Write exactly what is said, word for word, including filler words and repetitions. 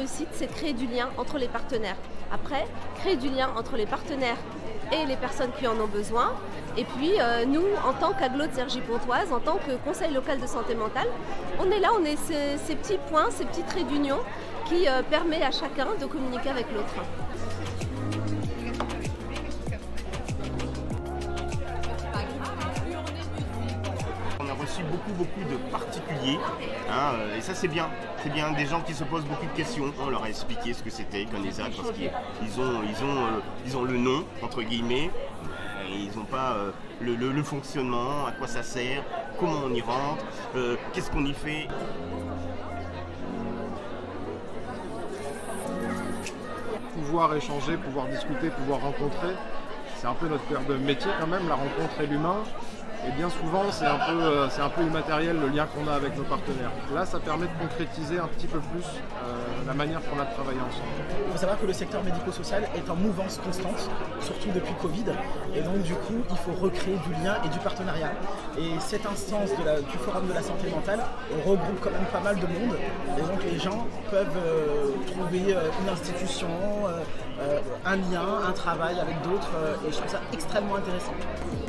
réussite, c'est de créer du lien entre les partenaires. Après, créer du lien entre les partenaires et les personnes qui en ont besoin. Et puis, euh, nous, en tant qu'agglo de Cergy-Pontoise, en tant que conseil local de santé mentale, on est là, on est ces, ces petits points, ces petits traits d'union qui euh, permettent à chacun de communiquer avec l'autre. On a reçu beaucoup beaucoup de particuliers, hein, et ça c'est bien, c'est bien, des gens qui se posent beaucoup de questions. On leur a expliqué ce que c'était Conesa, parce qu'ils ils ont, ils ont, euh, ils ont le nom, entre guillemets, et ils n'ont pas euh, le, le, le fonctionnement, à quoi ça sert, comment on y rentre, euh, qu'est-ce qu'on y fait. Pouvoir échanger, pouvoir discuter, pouvoir rencontrer, c'est un peu notre cœur de métier quand même, la rencontre et l'humain. Et bien souvent, c'est un peu, euh, c'est un peu immatériel le lien qu'on a avec nos partenaires. Là, ça permet de concrétiser un petit peu plus euh, la manière qu'on a de travailler ensemble. Il faut savoir que le secteur médico-social est en mouvance constante, surtout depuis Covid. Et donc, du coup, il faut recréer du lien et du partenariat. Et cette instance de la, du Forum de la santé mentale regroupe quand même pas mal de monde. Et donc, les gens peuvent euh, trouver euh, une institution, euh, euh, un lien, un travail avec d'autres. Euh, et je trouve ça extrêmement intéressant.